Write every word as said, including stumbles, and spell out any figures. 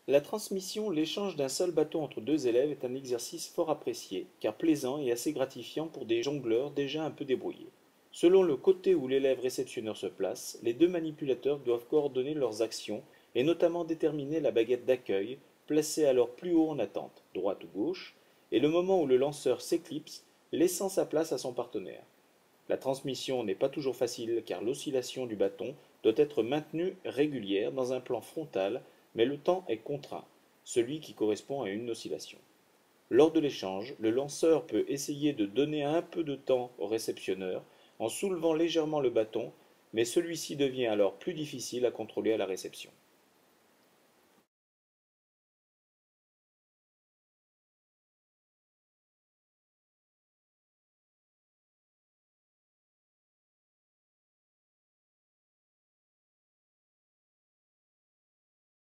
La transmission, l'échange d'un seul bâton entre deux élèves est un exercice fort apprécié, car plaisant et assez gratifiant pour des jongleurs déjà un peu débrouillés. Selon le côté où l'élève réceptionneur se place, les deux manipulateurs doivent coordonner leurs actions et notamment déterminer la baguette d'accueil, placée alors plus haut en attente, droite ou gauche, et le moment où le lanceur s'éclipse, laissant sa place à son partenaire. La transmission n'est pas toujours facile car l'oscillation du bâton doit être maintenue régulière dans un plan frontal, mais le temps est contraint, celui qui correspond à une oscillation. Lors de l'échange, le lanceur peut essayer de donner un peu de temps au réceptionneur en soulevant légèrement le bâton, mais celui-ci devient alors plus difficile à contrôler à la réception.